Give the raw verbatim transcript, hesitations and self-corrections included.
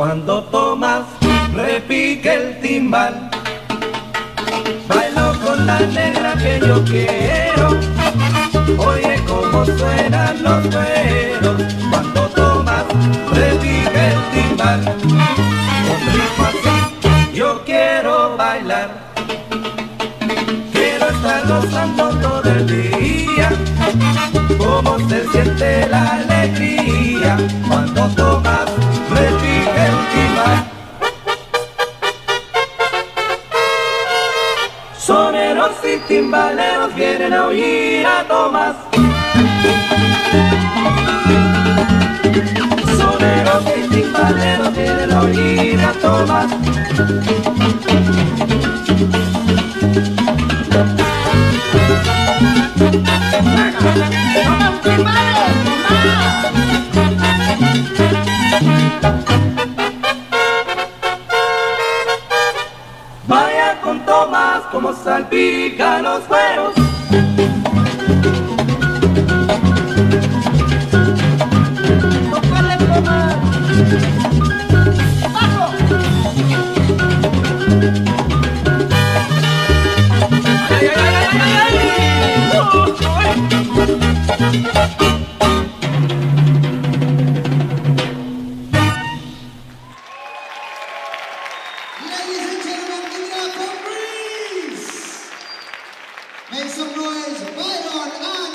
Cuando Tomás repique el timbal, bailo con la negra que yo quiero. Oye cómo suenan los cueros cuando Tomás repique el timbal. Con ritmo así yo quiero bailar. Quiero estar gozando todo el día. Cómo se siente la alegría cuando Tomás repique el timbal. Soneros y timbaleros vienen a oír a Tomás. Soneros y timbaleros vienen a oír a Tomás. Vaya con Tomás como salpica los cueros. ¡Tócale, Tomás! ¡Bajo! ¡Ay, ay, ay, ay, ay, ay! ¡Oh, Ladies and gentlemen, give it up for Breeze! Make some noise, right on,